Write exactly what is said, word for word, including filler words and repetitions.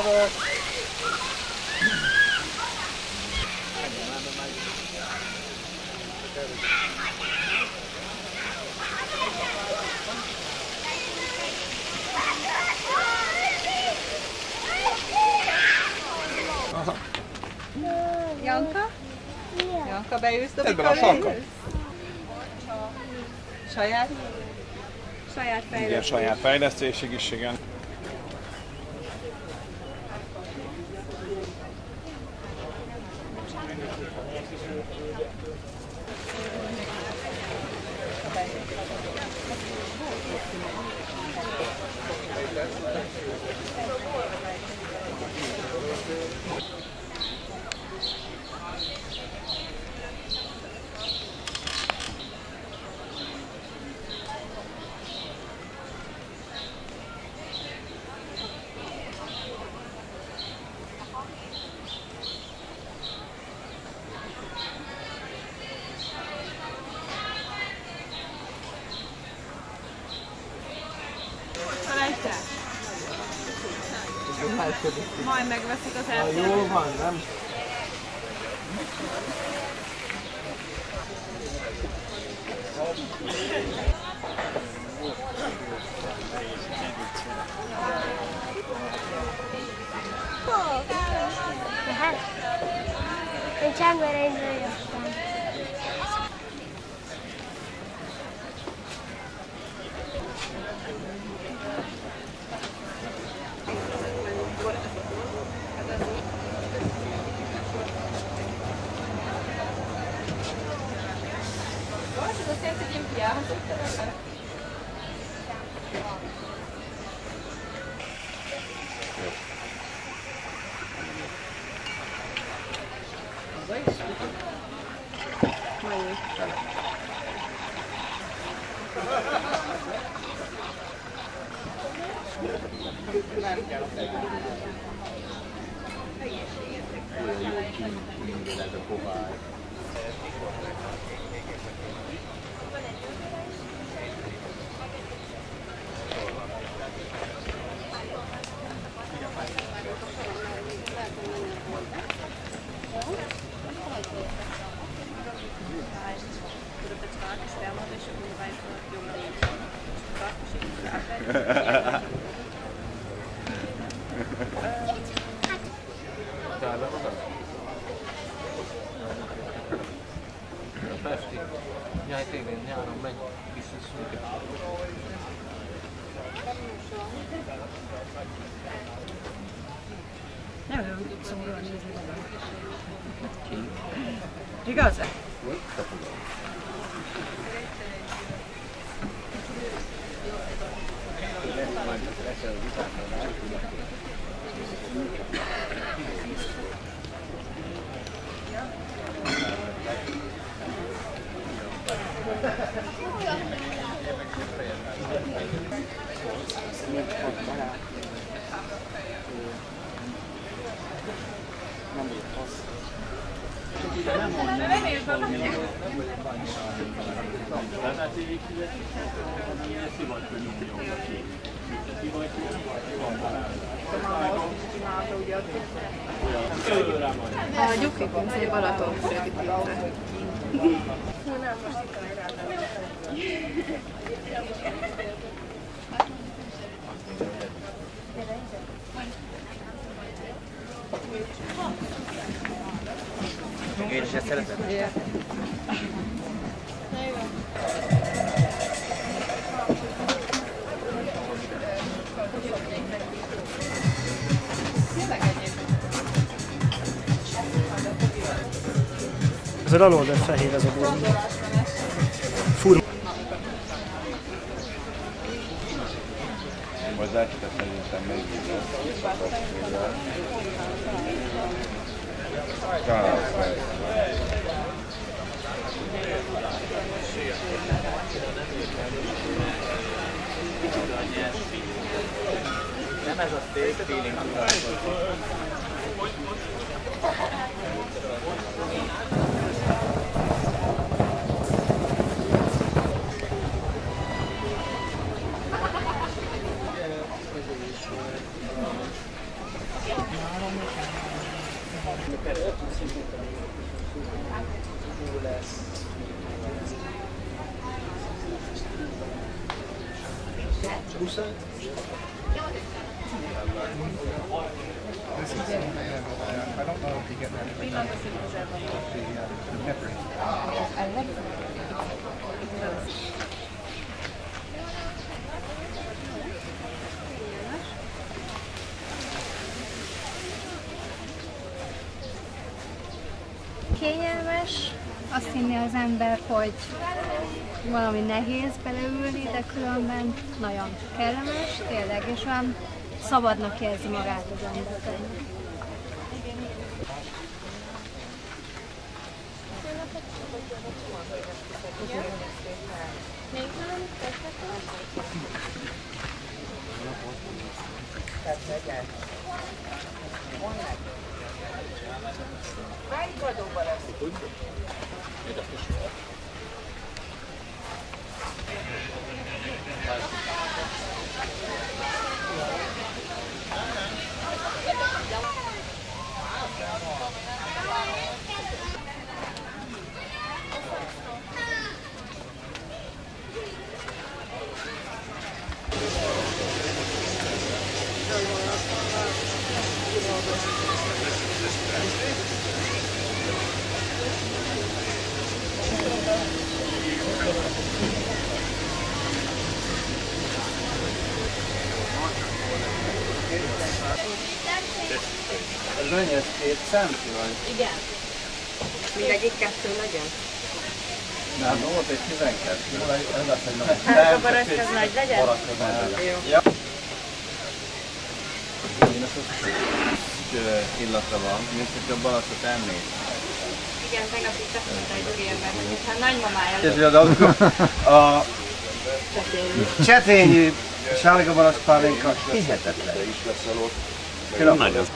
Jövök! Aha. Janka? Janka, beülsz Dobi Tedd bele a sarkat. Saját? Saját fejlesztés. Igen, saját fejlesztésig is, igen. Majd megveszik az eltérőt. Jó van, nem? Hát, én Csángverényről jöttem. Pesti. Jaj, tényleg nyáron megy, visszaszünk. Nem olyan szomorúan nézni magam. Igaz? A Gyuki pincé Balatonfüredi pince. Én is ezt szeretem. Yeah. Ez a alól, de fehér ez a ború. Fur. Az este szerintem még így lesz. Talán fel. Nem ez a steak feeling. Kényelmes, azt hinni az ember, hogy valami nehéz beleülni, de különben nagyon kellemes, tényleg, és olyan szabadnak érzi magát az ember. Ez mennyi? Ez két centi vagy? Igen. Mindegyik kettő legyen? De hát volt egy tizenkettő. Ez lesz egy nagy. Hát a barack az nagy legyen? Barack az nagy legyen. Jó. Ja. Én azt az illata van, mint hogy a barackot ennék. Igen, tegnap itt teszünk egy úriember, mintha nagymamája És az akkor a csetényi sárga barack pálinka hihetetlen. Nagyon.